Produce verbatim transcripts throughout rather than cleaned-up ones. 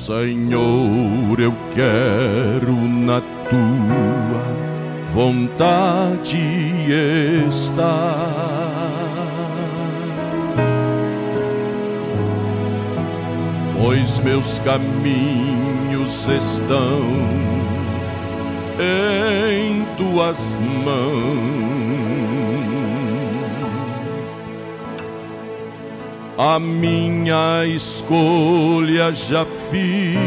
Senhor, eu quero na tua vontade estar. Pois meus caminhos estão em tuas mãos. A minha escolha já fiz,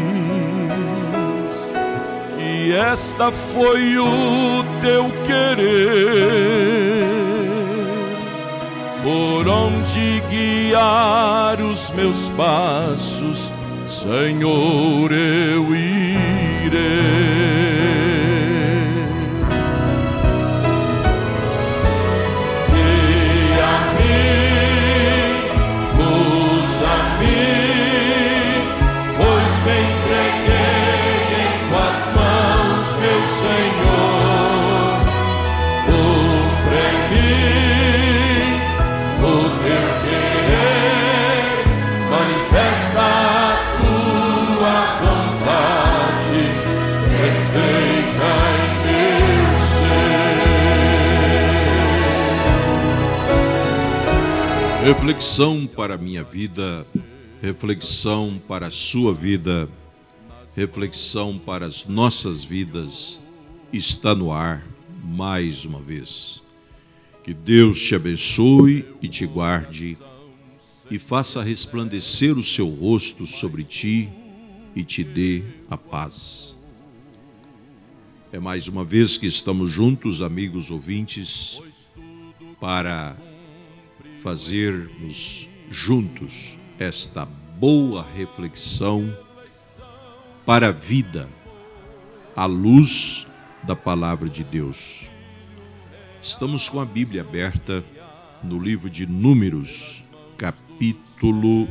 e esta foi o teu querer. Por onde guiar os meus passos, Senhor, eu irei. Reflexão para a minha vida, reflexão para a sua vida, reflexão para as nossas vidas, está no ar mais uma vez. Que Deus te abençoe e te guarde e faça resplandecer o seu rosto sobre ti e te dê a paz. É mais uma vez que estamos juntos, amigos ouvintes, para fazermos juntos esta boa reflexão para a vida, à luz da palavra de Deus. Estamos com a Bíblia aberta no livro de Números, capítulo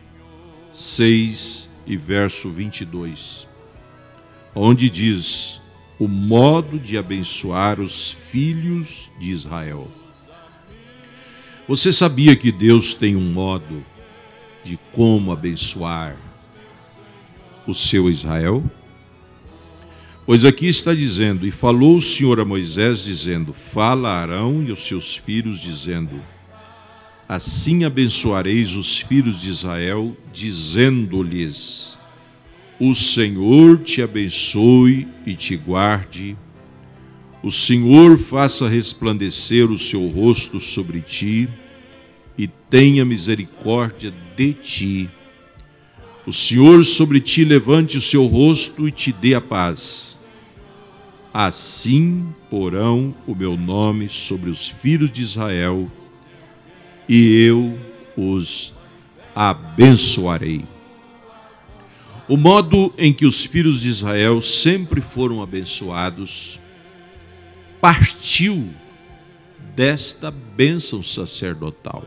seis e verso vinte e dois, onde diz o modo de abençoar os filhos de Israel. Você sabia que Deus tem um modo de como abençoar o seu Israel? Pois aqui está dizendo, e falou o Senhor a Moisés, dizendo, fala a Arão e aos seus filhos, dizendo, assim abençoareis os filhos de Israel, dizendo-lhes, o Senhor te abençoe e te guarde, o Senhor faça resplandecer o seu rosto sobre ti e tenha misericórdia de ti. O Senhor sobre ti levante o seu rosto e te dê a paz. Assim porão o meu nome sobre os filhos de Israel e eu os abençoarei. O modo em que os filhos de Israel sempre foram abençoados partiu desta bênção sacerdotal.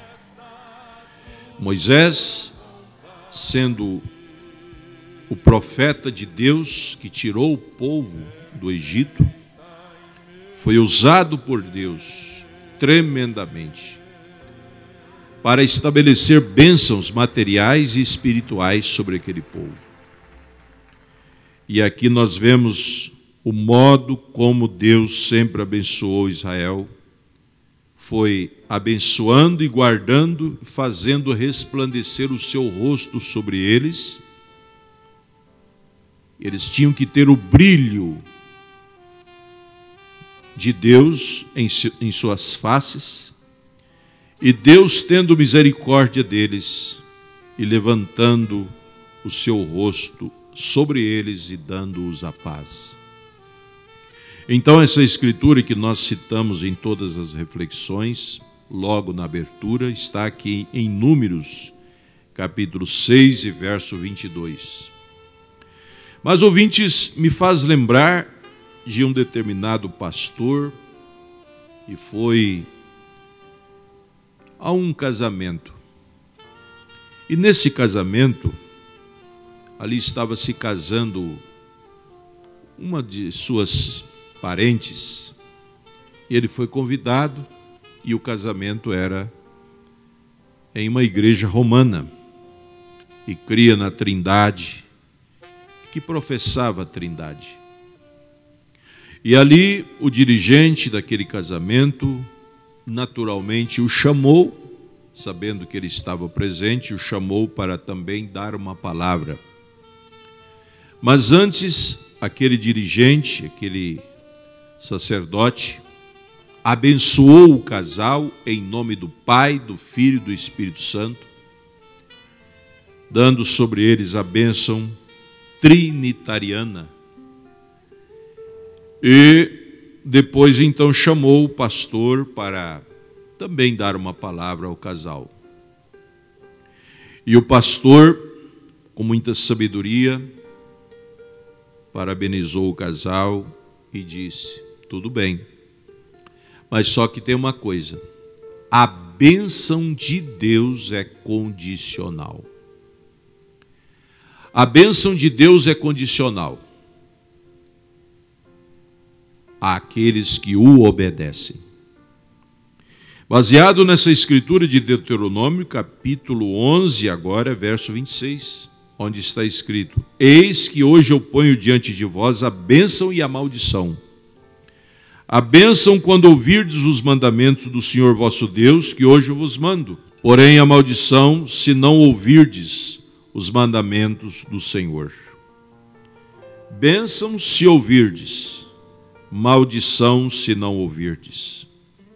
Moisés, sendo o profeta de Deus que tirou o povo do Egito, foi usado por Deus tremendamente para estabelecer bênçãos materiais e espirituais sobre aquele povo. E aqui nós vemos o modo como Deus sempre abençoou Israel, foi abençoando e guardando, fazendo resplandecer o seu rosto sobre eles. Eles tinham que ter o brilho de Deus em, em suas faces, e Deus tendo misericórdia deles e levantando o seu rosto sobre eles e dando-os a paz. Então essa escritura que nós citamos em todas as reflexões, logo na abertura, está aqui em Números, capítulo seis e verso vinte e dois. Mas, ouvintes, me faz lembrar de um determinado pastor que foi a um casamento. E nesse casamento, ali estava se casando uma de suas parentes, e ele foi convidado, e o casamento era em uma igreja romana. e cria na Trindade, que professava a Trindade. E ali o dirigente daquele casamento naturalmente o chamou, sabendo que ele estava presente, o chamou para também dar uma palavra. Mas antes, aquele dirigente, aquele sacerdote, abençoou o casal em nome do Pai, do Filho e do Espírito Santo, dando sobre eles a bênção trinitariana. E depois então chamou o pastor para também dar uma palavra ao casal. E o pastor, com muita sabedoria, parabenizou o casal e disse: tudo bem, mas só que tem uma coisa: a bênção de Deus é condicional. A bênção de Deus é condicional àqueles que o obedecem. Baseado nessa escritura de Deuteronômio, capítulo onze, agora, verso vinte e seis, onde está escrito: eis que hoje eu ponho diante de vós a bênção e a maldição. A bênção quando ouvirdes os mandamentos do Senhor vosso Deus, que hoje eu vos mando. Porém a maldição, se não ouvirdes os mandamentos do Senhor. Bênção se ouvirdes, maldição se não ouvirdes.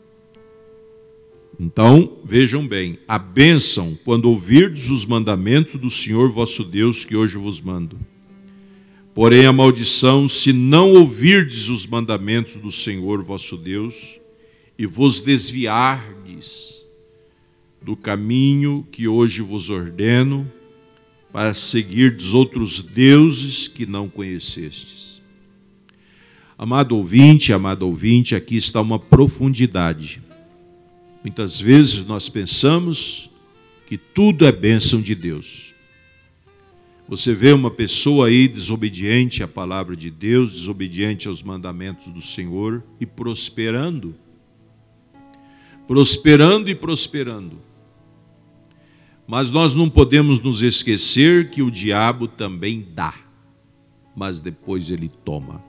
Então, vejam bem, a bênção quando ouvirdes os mandamentos do Senhor vosso Deus, que hoje vos mando. Porém a maldição, se não ouvirdes os mandamentos do Senhor vosso Deus, e vos desviardes do caminho que hoje vos ordeno, para seguirdes outros deuses que não conhecestes. Amado ouvinte, amado ouvinte, aqui está uma profundidade. Muitas vezes nós pensamos que tudo é bênção de Deus. Você vê uma pessoa aí desobediente à palavra de Deus, desobediente aos mandamentos do Senhor e prosperando. Prosperando e prosperando. Mas nós não podemos nos esquecer que o diabo também dá, mas depois ele toma.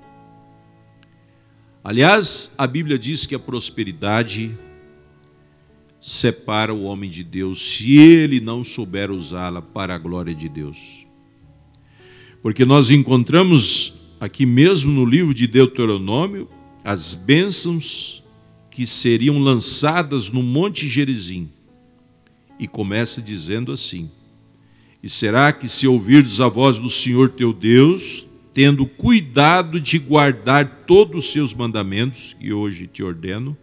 Aliás, a Bíblia diz que a prosperidade separa o homem de Deus, se ele não souber usá-la para a glória de Deus. Porque nós encontramos aqui mesmo no livro de Deuteronômio as bênçãos que seriam lançadas no Monte Gerizim. E começa dizendo assim: e será que se ouvirdes a voz do Senhor teu Deus, tendo cuidado de guardar todos os seus mandamentos, que hoje te ordeno,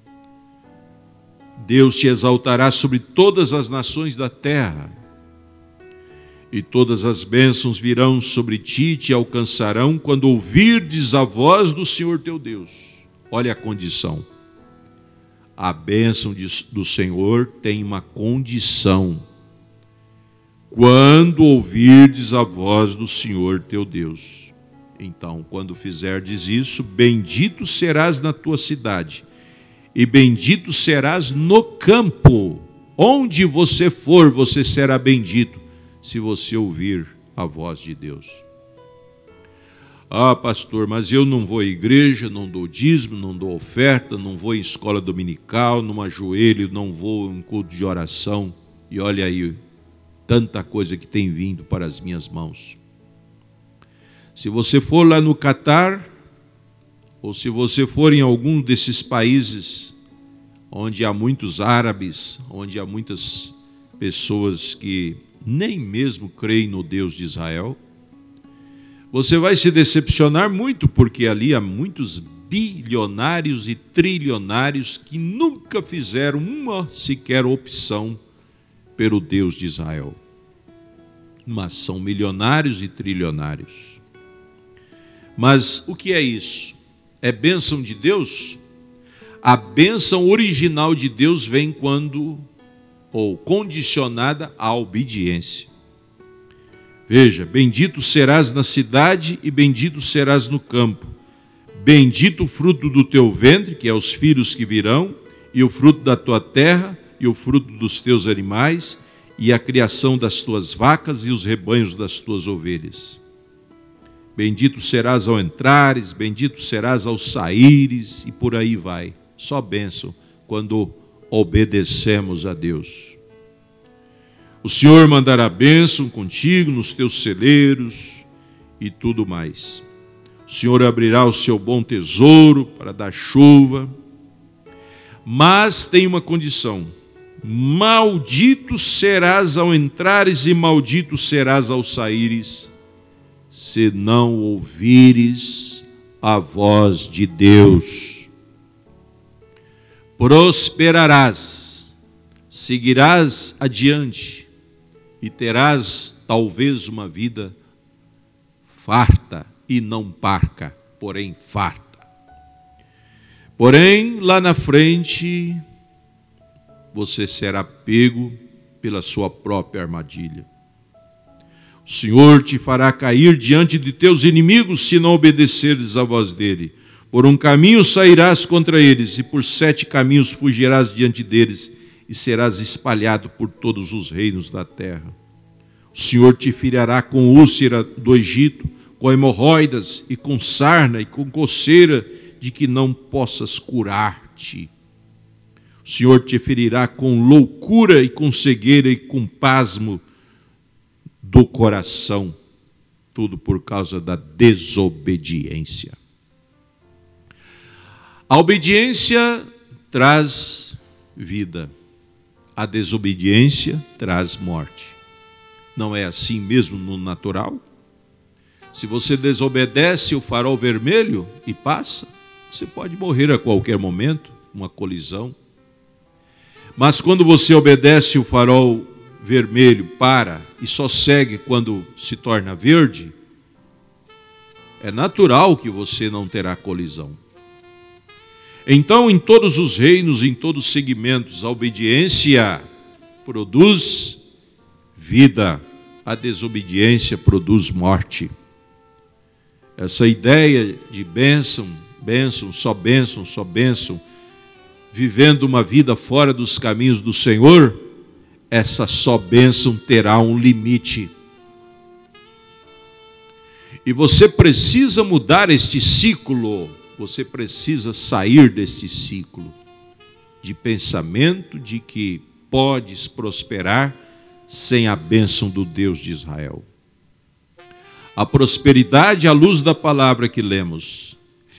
Deus te exaltará sobre todas as nações da terra, e todas as bênçãos virão sobre ti e te alcançarão quando ouvirdes a voz do Senhor teu Deus. Olha a condição. A bênção do Senhor tem uma condição. Quando ouvirdes a voz do Senhor teu Deus. Então, quando fizerdes isso, bendito serás na tua cidade, e bendito serás no campo. Onde você for, você será bendito, se você ouvir a voz de Deus. Ah, pastor, mas eu não vou à igreja, não dou dízimo, não dou oferta, não vou em escola dominical, não ajoelho, não vou em culto de oração. E olha aí, tanta coisa que tem vindo para as minhas mãos. Se você for lá no Catar, ou se você for em algum desses países onde há muitos árabes, onde há muitas pessoas que nem mesmo creem no Deus de Israel, você vai se decepcionar muito, porque ali há muitos bilionários e trilionários que nunca fizeram uma sequer opção pelo Deus de Israel. Mas são milionários e trilionários. Mas o que é isso? É bênção de Deus? A bênção original de Deus vem quando, ou condicionada à obediência. Veja, bendito serás na cidade e bendito serás no campo. Bendito o fruto do teu ventre, que é os filhos que virão, e o fruto da tua terra, e o fruto dos teus animais, e a criação das tuas vacas e os rebanhos das tuas ovelhas. Bendito serás ao entrares, bendito serás ao saíres, e por aí vai. Só bênção quando obedecemos a Deus. O Senhor mandará bênção contigo nos teus celeiros e tudo mais. O Senhor abrirá o seu bom tesouro para dar chuva. Mas tem uma condição: maldito serás ao entrares e maldito serás ao saíres, se não ouvires a voz de Deus. Prosperarás, seguirás adiante e terás talvez uma vida farta e não parca, porém farta. Porém, lá na frente, você será pego pela sua própria armadilha. O Senhor te fará cair diante de teus inimigos se não obedeceres à voz dele. Por um caminho sairás contra eles, e por sete caminhos fugirás diante deles, e serás espalhado por todos os reinos da terra. O Senhor te ferirá com úlcera do Egito, com hemorroidas, e com sarna, e com coceira, de que não possas curar-te. O Senhor te ferirá com loucura, e com cegueira, e com pasmo do coração, tudo por causa da desobediência. A obediência traz vida, a desobediência traz morte. Não é assim mesmo no natural? Se você desobedece o farol vermelho e passa, você pode morrer a qualquer momento, uma colisão. Mas quando você obedece o farol vermelho, para e só segue quando se torna verde, é natural que você não terá colisão. Então, em todos os reinos, em todos os segmentos, a obediência produz vida, a desobediência produz morte. Essa ideia de bênção, bênção, só bênção, só bênção, vivendo uma vida fora dos caminhos do Senhor, essa só bênção terá um limite. E você precisa mudar este ciclo, você precisa sair deste ciclo de pensamento de que podes prosperar sem a bênção do Deus de Israel. A prosperidade à luz da palavra que lemos,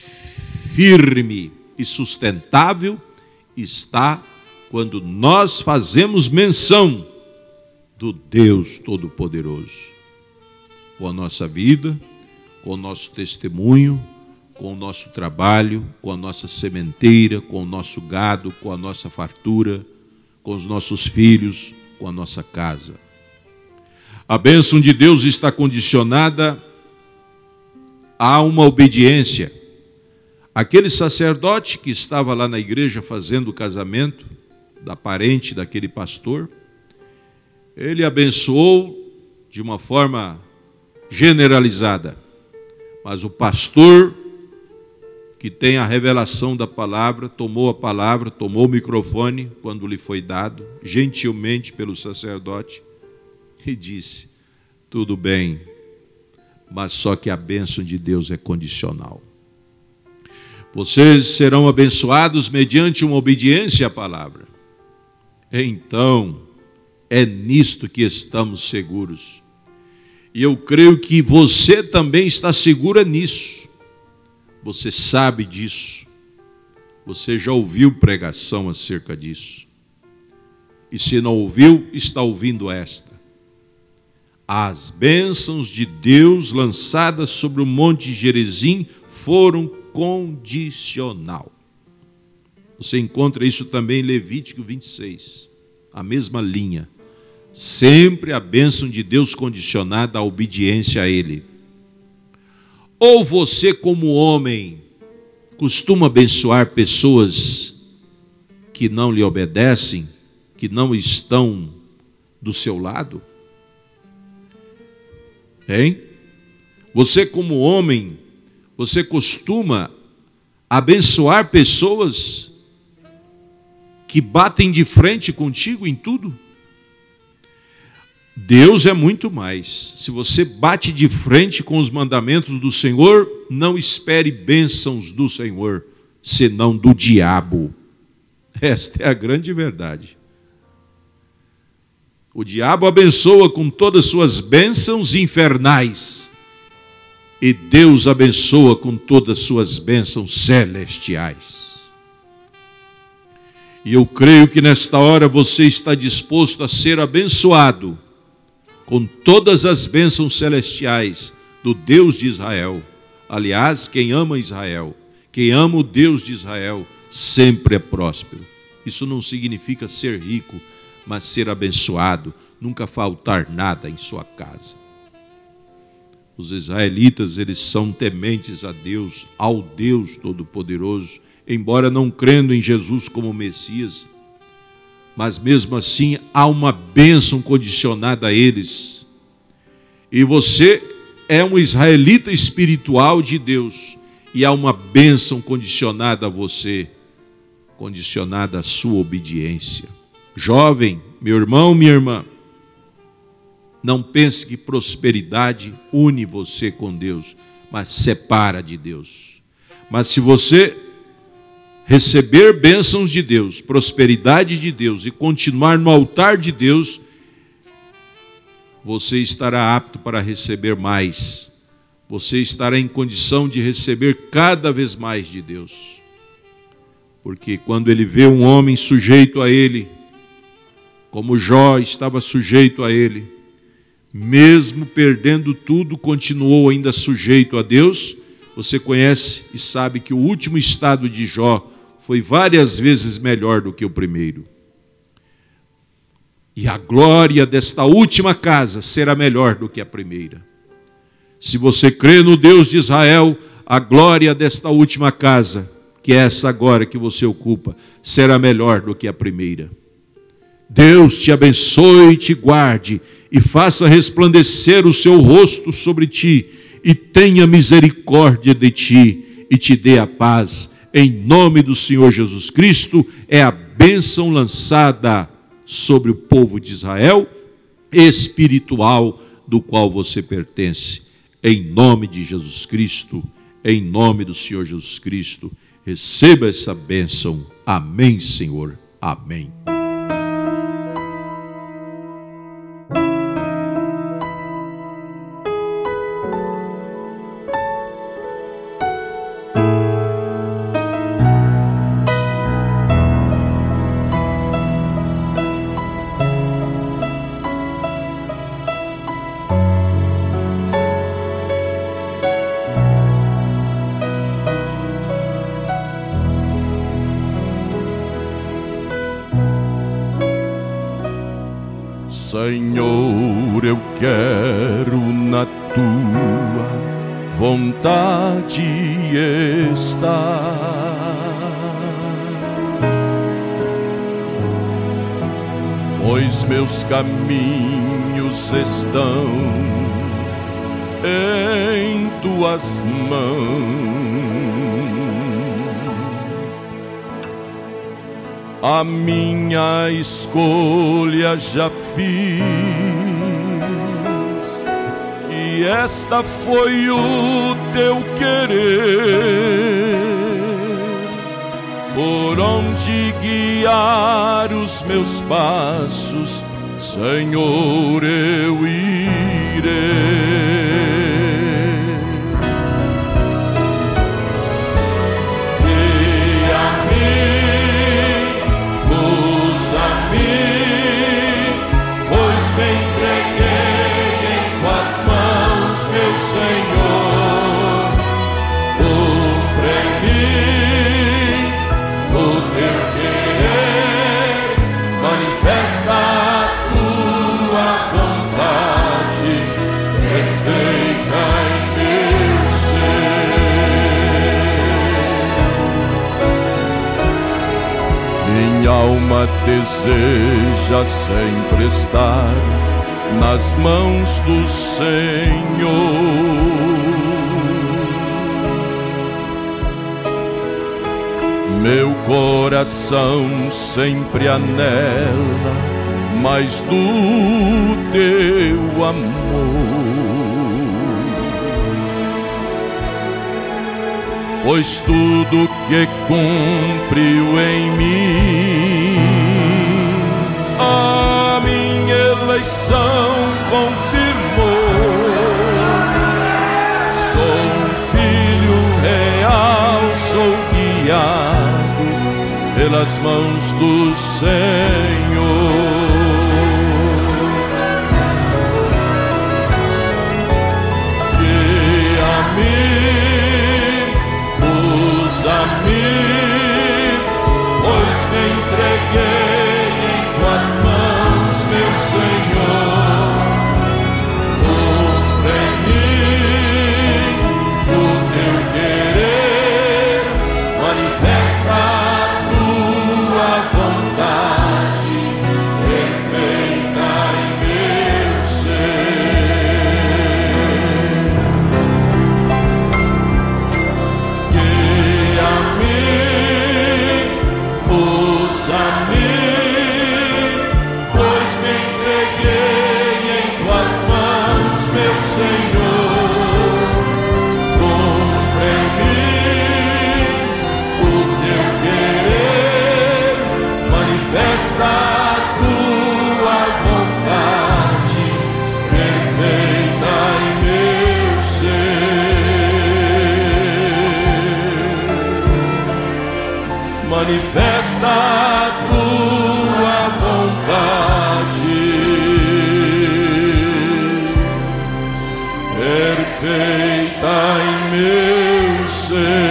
firme e sustentável, está quando nós fazemos menção do Deus Todo-Poderoso, com a nossa vida, com o nosso testemunho, com o nosso trabalho, com a nossa sementeira, com o nosso gado, com a nossa fartura, com os nossos filhos, com a nossa casa. A bênção de Deus está condicionada a uma obediência. Aquele sacerdote que estava lá na igreja fazendo o casamento da parente daquele pastor, ele abençoou de uma forma generalizada. Mas o pastor, que tem a revelação da palavra, tomou a palavra, tomou o microfone quando lhe foi dado, gentilmente pelo sacerdote, e disse: tudo bem, mas só que a bênção de Deus é condicional. Vocês serão abençoados mediante uma obediência à palavra. Então, é nisto que estamos seguros. E eu creio que você também está segura nisso. Você sabe disso. Você já ouviu pregação acerca disso. E se não ouviu, está ouvindo esta. As bênçãos de Deus lançadas sobre o monte Gerizim foram condicional. Você encontra isso também em Levítico vinte e seis, a mesma linha. Sempre a bênção de Deus condicionada à obediência a Ele. Ou você, como homem, costuma abençoar pessoas que não lhe obedecem, que não estão do seu lado? Hein? Você, como homem, você costuma abençoar pessoas que batem de frente contigo em tudo? Deus é muito mais. Se você bate de frente com os mandamentos do Senhor, não espere bênçãos do Senhor, senão do diabo. Esta é a grande verdade. O diabo abençoa com todas suas bênçãos infernais, e Deus abençoa com todas suas bênçãos celestiais. E eu creio que nesta hora você está disposto a ser abençoado com todas as bênçãos celestiais do Deus de Israel. Aliás, quem ama Israel, quem ama o Deus de Israel, sempre é próspero. Isso não significa ser rico, mas ser abençoado, nunca faltar nada em sua casa. Os israelitas, eles são tementes a Deus, ao Deus Todo-Poderoso, embora não crendo em Jesus como Messias, mas mesmo assim há uma bênção condicionada a eles. E você é um israelita espiritual de Deus, e há uma bênção condicionada a você, condicionada à sua obediência. Jovem, meu irmão, minha irmã, não pense que prosperidade une você com Deus, mas separa de Deus. Mas se você receber bênçãos de Deus, prosperidade de Deus e continuar no altar de Deus, você estará apto para receber mais. Você estará em condição de receber cada vez mais de Deus. Porque quando ele vê um homem sujeito a ele, como Jó estava sujeito a ele, mesmo perdendo tudo, continuou ainda sujeito a Deus. Você conhece e sabe que o último estado de Jó foi várias vezes melhor do que o primeiro. E a glória desta última casa será melhor do que a primeira. Se você crê no Deus de Israel, a glória desta última casa, que é essa agora que você ocupa, será melhor do que a primeira. Deus te abençoe e te guarde, e faça resplandecer o seu rosto sobre ti, e tenha misericórdia de ti, e te dê a paz. Em nome do Senhor Jesus Cristo, é a bênção lançada sobre o povo de Israel, espiritual, do qual você pertence. Em nome de Jesus Cristo, em nome do Senhor Jesus Cristo, receba essa bênção. Amém, Senhor. Amém. Senhor, eu quero na tua vontade estar, pois meus caminhos estão em tuas mãos. A minha escolha já fiz, e esta foi o teu querer, por onde guiar os meus passos, Senhor, eu irei. Minha alma deseja sempre estar nas mãos do Senhor. Meu coração sempre anela mais do teu amor. Pois tudo que cumpriu em mim, a minha eleição confirmou. Sou um filho real, sou guiado pelas mãos do Senhor. Que a mim, usa-me, pois me entreguei em tuas mãos, meu Senhor. Cumpre em mim o teu querer, manifesta a tua vontade perfeita em meu ser. Que a mim, usa-me, pois me entreguei em tuas mãos, meu Senhor. Cumpre em mim o teu querer, manifesta a tua vontade perfeita em meu ser. Manifesta a tua vontade perfeita em meu ser.